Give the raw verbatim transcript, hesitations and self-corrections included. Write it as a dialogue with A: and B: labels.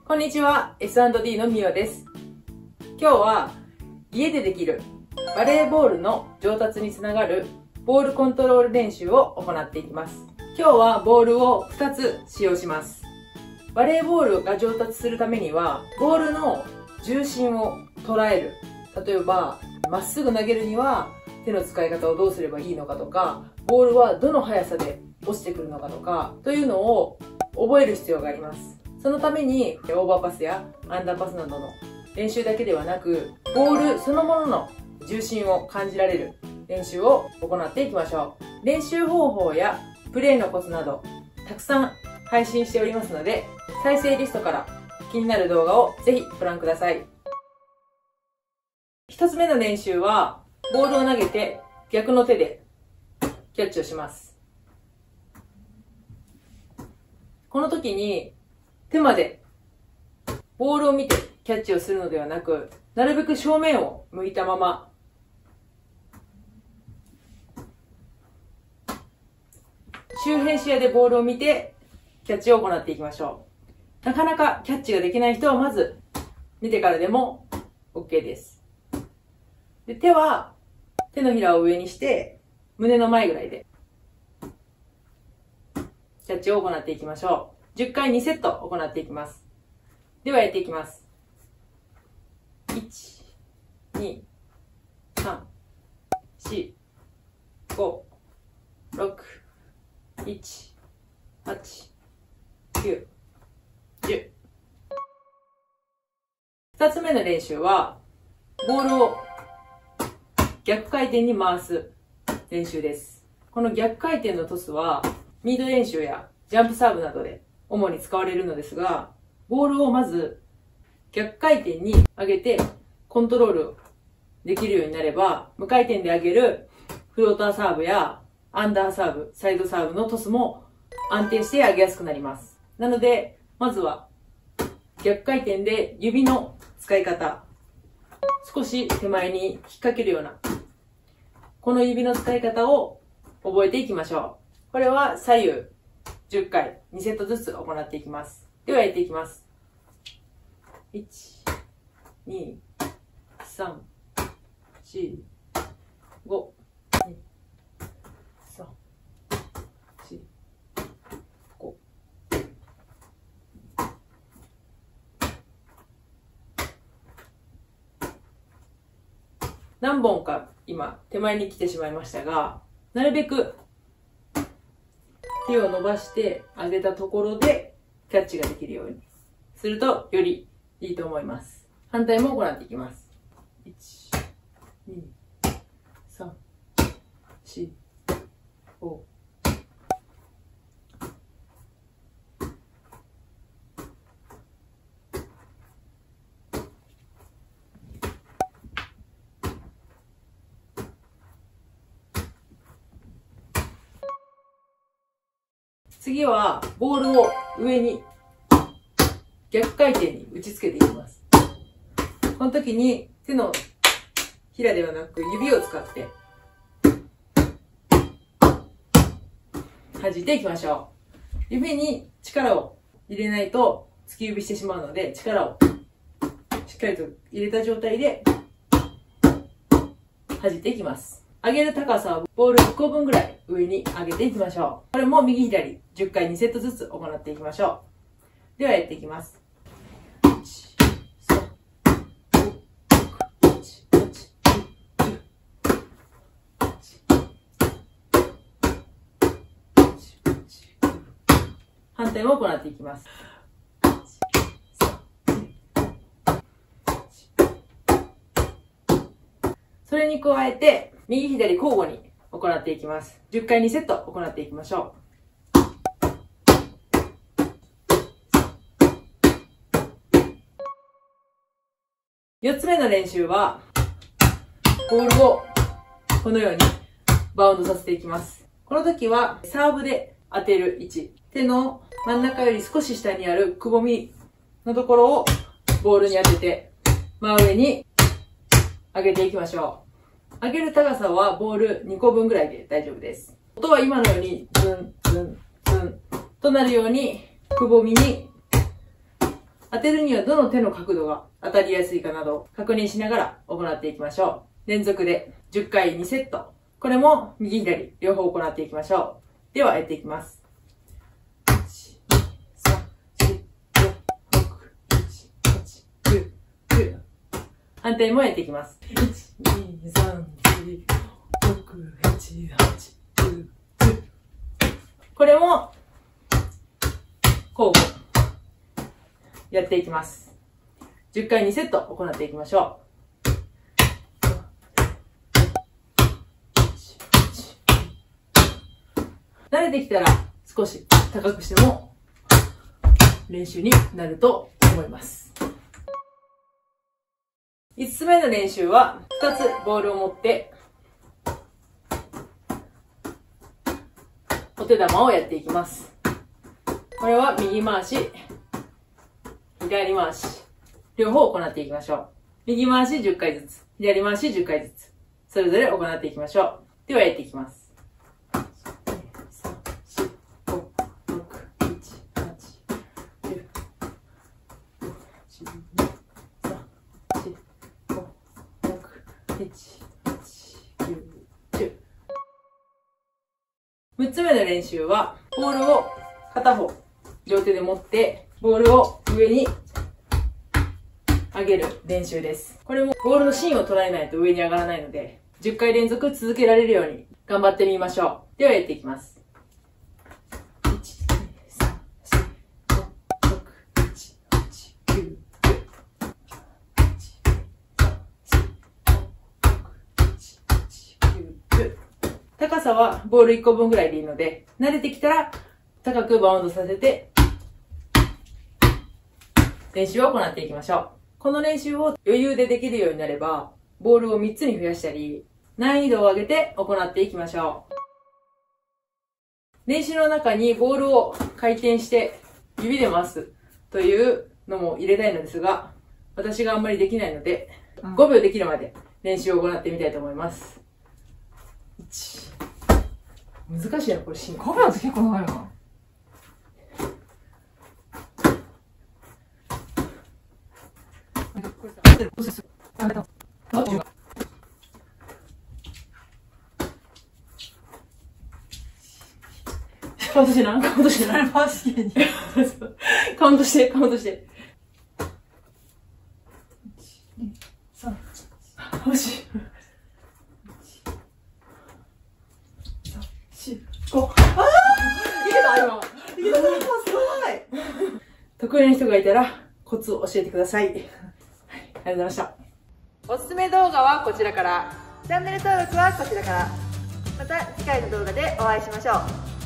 A: こんにちは、エスアンドディー のみおです。今日は家でできるバレーボールの上達につながるボールコントロール練習を行っていきます。今日はボールをふたつ使用します。バレーボールが上達するためには、ボールの重心を捉える。例えば、まっすぐ投げるには手の使い方をどうすればいいのかとか、ボールはどの速さで落ちてくるのかとか、というのを覚える必要があります。そのために、オーバーパスやアンダーパスなどの練習だけではなく、ボールそのものの重心を感じられる練習を行っていきましょう。練習方法やプレーのコツなど、たくさん配信しておりますので、再生リストから気になる動画をぜひご覧ください。一つ目の練習は、ボールを投げて逆の手でキャッチをします。この時に手までボールを見てキャッチをするのではなく、なるべく正面を向いたまま、周辺視野でボールを見てキャッチを行っていきましょう。なかなかキャッチができない人はまず見てからでも OK です。で、手は手のひらを上にして胸の前ぐらいでキャッチを行っていきましょう。じゅっかいにセット行っていきます。ではやっていきます。いち、に、さん、し、ご、ろく、いち、はち、きゅう、じゅう。二つ目の練習は、ボールを逆回転に回す練習です。この逆回転のトスは、ミード練習やジャンプサーブなどで主に使われるのですが、ボールをまず逆回転に上げてコントロールできるようになれば、無回転で上げるフローターサーブやアンダーサーブ、サイドサーブのトスも安定して上げやすくなります。なので、まずは逆回転で指の使い方、少し手前に引っ掛けるような、この指の使い方を覚えていきましょう。これは左右じゅっかい、にセットずつ行っていきます。ではやっていきます。いち、に、さん、し、ご、さん、し、ご。何本か今手前に来てしまいましたが、なるべく手を伸ばして上げたところでキャッチができるようにするとよりいいと思います。反対も行っていきます。いち、に、さん、し、ご。次はボールを上に逆回転に打ち付けていきます。この時に手のひらではなく指を使って弾いていきましょう。指に力を入れないと突き指してしまうので、力をしっかりと入れた状態で弾いていきます。上げる高さはボールいっこぶんぐらい上に上げていきましょう。これも右左じゅっかいにセットずつ行っていきましょう。ではやっていきます。いち、さん、ご、ろく、しち、はち、きゅう、じゅう。反対も行っていきます。それに加えて、右左交互に行っていきます。じゅっかいにセット行っていきましょう。よっつめの練習は、ボールをこのようにバウンドさせていきます。この時はサーブで当てる位置、手の真ん中より少し下にあるくぼみのところをボールに当てて、真上に上げていきましょう。上げる高さはボールにこぶんぐらいで大丈夫です。音は今のようにズンズンズンとなるようにくぼみに当てるにはどの手の角度が当たりやすいかなどを確認しながら行っていきましょう。連続でじゅっかいにセット。これも右左両方行っていきましょう。ではやっていきます。反対もやっていきます。いち、に、さん、よん、ご、ろく、なな、はち、きゅう、じゅう。これも交互やっていきます。じゅっかいにセット行っていきましょう。慣れてきたら少し高くしても練習になると思います。いつつめの練習はふたつボールを持ってお手玉をやっていきます。これは右回し、左回し、両方行っていきましょう。右回しじゅっかいずつ、左回しじゅっかいずつ、それぞれ行っていきましょう。ではやっていきます。むっつめの練習は、ボールを片方、両手で持って、ボールを上に上げる練習です。これもボールの芯を捉えないと上に上がらないので、じゅっかい連続続けられるように頑張ってみましょう。ではやっていきます。いち、に、さん、よん、ご、ろく、なな、はち、きゅう、じゅう。高さはボールいっこぶんぐらいでいいので、慣れてきたら高くバウンドさせて練習を行っていきましょう。この練習を余裕でできるようになれば、ボールをみっつに増やしたり、難易度を上げて行っていきましょう。練習の中にボールを回転して指で回すというのも入れたいのですが、私があんまりできないので、ごびょうできるまで練習を行ってみたいと思います。いち難しいな、これ。
B: ごびょうって結構長いな。
A: カウントしてな、カウントしてな。カウントして、カウントして。いち、に、さん、よし。ご。ああいけた今。いけたすごい得意な人がいたらコツを教えてください。はい、ありがとうございました。おすすめ動画はこちらから。
C: チャンネル登録はこちらから。また次回の動画でお会いしましょう。